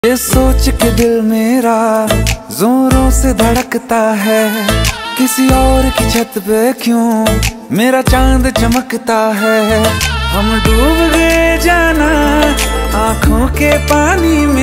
ये सोच के दिल मेरा जोरों से धड़कता है, किसी और की छत पे क्यों मेरा चांद चमकता है। हम डूब गए जाना आँखों के पानी में।